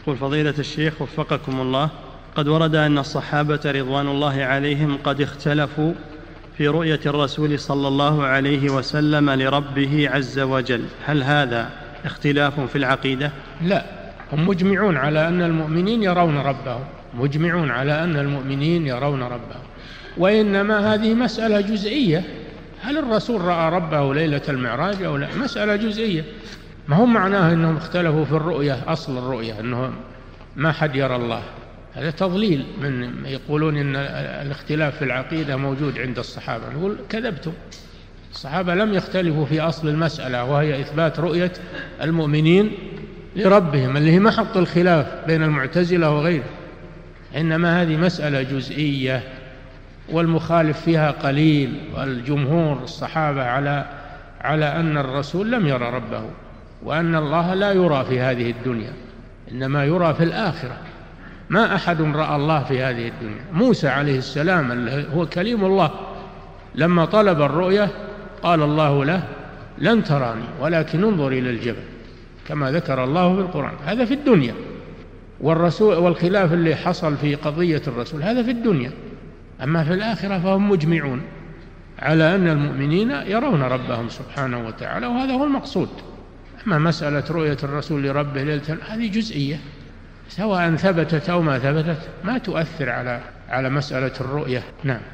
يقول فضيلة الشيخ وفقكم الله، قد ورد أن الصحابة رضوان الله عليهم قد اختلفوا في رؤية الرسول صلى الله عليه وسلم لربه عز وجل، هل هذا اختلاف في العقيدة؟ لا، هم مجمعون على أن المؤمنين يرون ربهم، مجمعون على أن المؤمنين يرون ربهم، وإنما هذه مسألة جزئية، هل الرسول رأى ربه ليلة المعراج أو لا؟ مسألة جزئية، ما هم معناه أنهم اختلفوا في الرؤية، أصل الرؤية أنه ما حد يرى الله، هذا تضليل من يقولون أن الاختلاف في العقيدة موجود عند الصحابة. نقول كذبتم، الصحابة لم يختلفوا في أصل المسألة وهي إثبات رؤية المؤمنين لربهم اللي هي محط الخلاف بين المعتزلة وغيره، إنما هذه مسألة جزئية والمخالف فيها قليل، والجمهور الصحابة على أن الرسول لم يرى ربه، وأن الله لا يرى في هذه الدنيا إنما يرى في الآخرة، ما أحد رأى الله في هذه الدنيا. موسى عليه السلام هو كليم الله لما طلب الرؤية قال الله له لن تراني ولكن انظر إلى الجبل كما ذكر الله في القرآن، هذا في الدنيا. والرسول والخلاف اللي حصل في قضية الرسول هذا في الدنيا، أما في الآخرة فهم مجمعون على أن المؤمنين يرون ربهم سبحانه وتعالى، وهذا هو المقصود. أما مسألة رؤية الرسول لربه ليلة هذه جزئية، سواء ثبتت أو ما ثبتت ما تؤثر على مسألة الرؤية. نعم.